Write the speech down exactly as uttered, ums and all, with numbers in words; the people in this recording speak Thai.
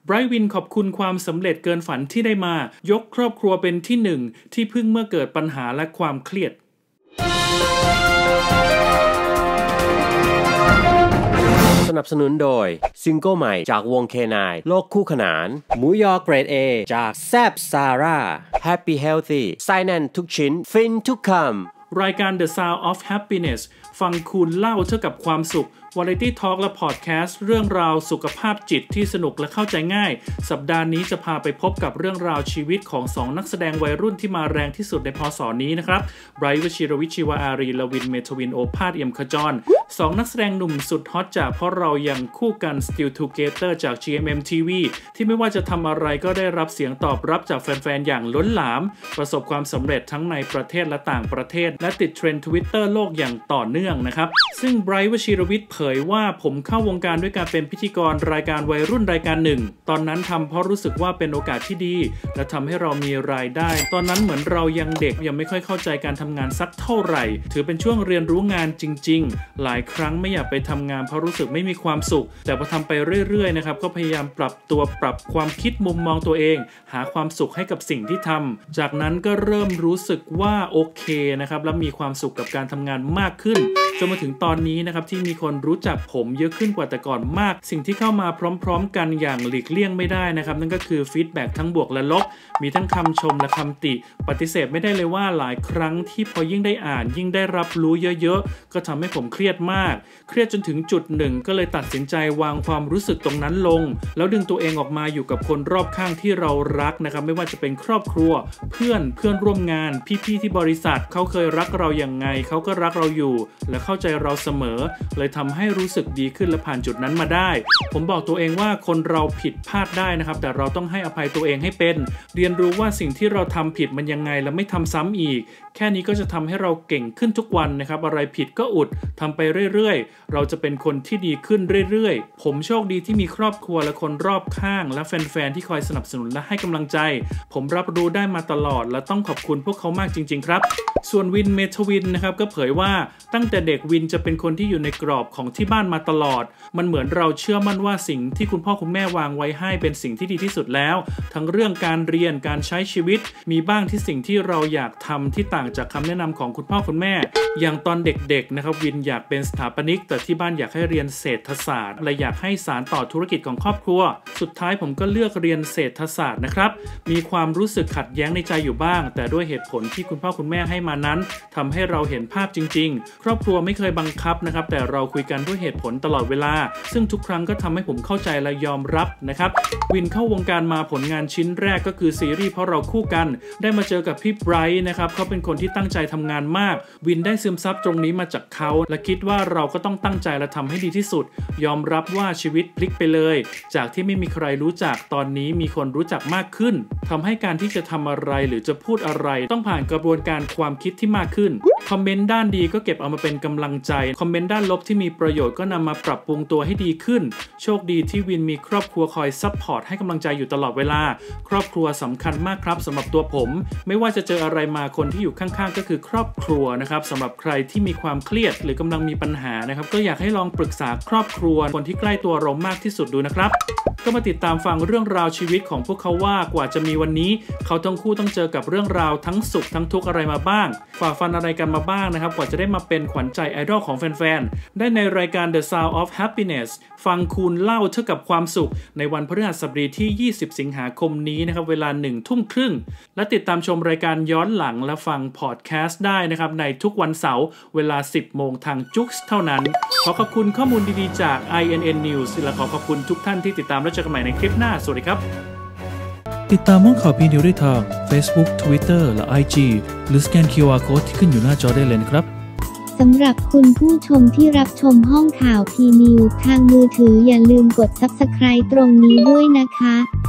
ไบรท์วินขอบคุณความสำเร็จเกินฝันที่ได้มายกครอบครัวเป็นที่หนึ่งที่พึ่งเมื่อเกิดปัญหาและความเครียดสนับสนุนโดยซิงเกิลใหม่จากวง เค ไนน์ โลกคู่ขนานหมูยอเกรด เอ จากแซบซาร่า Happy Healthy ไส้แน่นทุกชิ้นฟินทุกคำรายการ The Sound of Happiness ฟังคุณเล่าเท่ากับความสุขวาไรตี้ทอล์กและพอดแคสต์เรื่องราวสุขภาพจิตที่สนุกและเข้าใจง่ายสัปดาห์นี้จะพาไปพบกับเรื่องราวชีวิตของสองนักแสดงวัยรุ่นที่มาแรงที่สุดในพศนี้นะครับไบรท์วชิรวิชชีวอารีและวินเมทวินโอภาสเอี่ยมขจรสองนักแสดงหนุ่มสุดฮอตจากเพราะเรายังคู่กัน Still Together จาก จี เอ็ม เอ็ม ที วี ที่ไม่ว่าจะทำอะไรก็ได้รับเสียงตอบรับจากแฟนๆอย่างล้นหลามประสบความสำเร็จทั้งในประเทศและต่างประเทศและติดเทรนด์ Twitter โลกอย่างต่อเนื่องนะครับซึ่งไบรท์วชิรวิชเผยว่าผมเข้าวงการด้วยการเป็นพิธีกรรายการวัยรุ่นรายการหนึ่งตอนนั้นทำเพราะรู้สึกว่าเป็นโอกาสที่ดีและทำให้เรามีรายได้ตอนนั้นเหมือนเรายังเด็กยังไม่ค่อยเข้าใจการทำงานสักเท่าไหร่ถือเป็นช่วงเรียนรู้งานจริงๆหลายครั้งไม่อยากไปทำงานเพราะรู้สึกไม่มีความสุขแต่พอทำไปเรื่อยๆนะครับก็พยายามปรับตัวปรับความคิดมุมมองตัวเองหาความสุขให้กับสิ่งที่ทำจากนั้นก็เริ่มรู้สึกว่าโอเคนะครับและมีความสุขกับการทำงานมากขึ้นจนมาถึงตอนนี้นะครับที่มีคนรู้จักผมเยอะขึ้นกว่าแต่ก่อนมากสิ่งที่เข้ามาพร้อมๆกันอย่างหลีกเลี่ยงไม่ได้นะครับนั่นก็คือฟีดแบ็กทั้งบวกและลบมีทั้งคำชมและคำติปฏิเสธไม่ได้เลยว่าหลายครั้งที่พอยิ่งได้อ่านยิ่งได้รับรู้เยอะๆก็ทำให้ผมเครียดมากเครียดจนถึงจุดหนึ่งก็เลยตัดสินใจวางความรู้สึกตรงนั้นลงแล้วดึงตัวเองออกมาอยู่กับคนรอบข้างที่เรารักนะครับไม่ว่าจะเป็นครอบครัวเพื่อนเพื่อนร่วมงานพี่ๆที่บริษัทเขาเคยรักเราอย่างไงเขาก็รักเราอยู่และเข้าใจเราเสมอเลยทำให้รู้สึกดีขึ้นและผ่านจุดนั้นมาได้ผมบอกตัวเองว่าคนเราผิดพลาดได้นะครับแต่เราต้องให้อภัยตัวเองให้เป็นเรียนรู้ว่าสิ่งที่เราทำผิดมันยังไงและไม่ทำซ้ำอีกแค่นี้ก็จะทำให้เราเก่งขึ้นทุกวันนะครับอะไรผิดก็อุดทำไปเรื่อยๆเราจะเป็นคนที่ดีขึ้นเรื่อยๆผมโชคดีที่มีครอบครัวและคนรอบข้างและแฟนๆที่คอยสนับสนุนและให้กำลังใจผมรับรู้ได้มาตลอดและต้องขอบคุณพวกเขามากจริงๆครับส่วนวินเมทวินนะครับก็เผยว่าตั้งแต่เด็กวินจะเป็นคนที่อยู่ในกรอบของที่บ้านมาตลอดมันเหมือนเราเชื่อมั่นว่าสิ่งที่คุณพ่อคุณแม่วางไว้ให้เป็นสิ่งที่ดีที่สุดแล้วทั้งเรื่องการเรียนการใช้ชีวิตมีบ้างที่สิ่งที่เราอยากทำที่ต่างจากคำแนะนำของคุณพ่อคุณแม่อย่างตอนเด็กๆนะครับวินอยากเป็นสถาปนิกแต่ที่บ้านอยากให้เรียนเศรษฐศาสตร์และอยากให้สานต่อธุรกิจของครอบครัวสุดท้ายผมก็เลือกเรียนเศรษฐศาสตร์นะครับมีความรู้สึกขัดแย้งในใจอยู่บ้างแต่ด้วยเหตุผลที่คุณพ่อคุณแม่ให้มานั้นทำให้เราเห็นภาพจริงๆครอบครัวไม่เคยบังคับนะครับแต่เราคุยกันด้วยเหตุผลตลอดเวลาซึ่งทุกครั้งก็ทำให้ผมเข้าใจและยอมรับนะครับวินเข้าวงการมาผลงานชิ้นแรกก็คือซีรีส์เพราะเราคู่กันได้มาเจอกับพี่ไบรท์นะครับเขาเป็นคนที่ตั้งใจทำงานมากวินได้ซึมซับตรงนี้มาจากเขาและคิดว่าเราก็ต้องตั้งใจและทำให้ดีที่สุดยอมรับว่าชีวิตพลิกไปเลยจากที่ไม่มีใครรู้จักตอนนี้มีคนรู้จักมากขึ้นทำให้การที่จะทำอะไรหรือจะพูดอะไรต้องผ่านกระบวนการความคิดที่มากขึ้นคอมเมนต์ด้านดีก็เก็บเอามาเป็นกำลังใจคอมเมนต์ด้านลบที่มีประโยชน์ก็นำมาปรับปรุงตัวให้ดีขึ้นโชคดีที่วินมีครอบครัวคอยซัพพอร์ตให้กำลังใจอยู่ตลอดเวลาครอบครัวสำคัญมากครับสำหรับตัวผมไม่ว่าจะเจออะไรมาคนที่อยู่ข้างๆก็คือครอบครัวนะครับสำหรับใครที่มีความเครียดหรือกำลังมีปัญหานะครับก็อยากให้ลองปรึกษาครอบครัวคนที่ใกล้ตัวเรามากที่สุดดูนะครับก็มาติดตามฟังเรื่องราวชีวิตของพวกเขาว่ากว่าจะมีวันนี้เขาทั้งคู่ต้องเจอกับเรื่องราวทั้งสุขทั้งทุกข์อะไรมาบ้างฝ่าฟันอะไรกันมาบ้างนะครับกว่าจะได้มาเป็นขวัญใจไอดอลของแฟนๆได้ในรายการ The Sound of Happiness ฟังคุณเล่าเท่ากับความสุขในวันพฤหัสบดีที่ยี่สิบสิงหาคมนี้นะครับเวลาหนึ่งทุ่มครึ่งและติดตามชมรายการย้อนหลังและฟังพอดแคสต์ได้นะครับในทุกวันเสาร์เวลาสิบโมงทางจุ๊กส์เท่านั้นขอขอบคุณข้อมูลดีๆจาก ไอ เอ็น เอ็น News และขอขอบคุณทุกท่านที่ติดตามและเจอกันใหม่ในคลิปหน้าสวัสดีครับติดตามห้องข่าวพีนิวได้ทาง Facebook Twitter และ ไอ จี หรือสแกน คิว อาร์ Code ที่ขึ้นอยู่หน้าจอได้เลยนะครับสำหรับคุณผู้ชมที่รับชมห้องข่าวพีนิวทางมือถืออย่าลืมกด ซับสไครบ์ ตรงนี้ด้วยนะคะ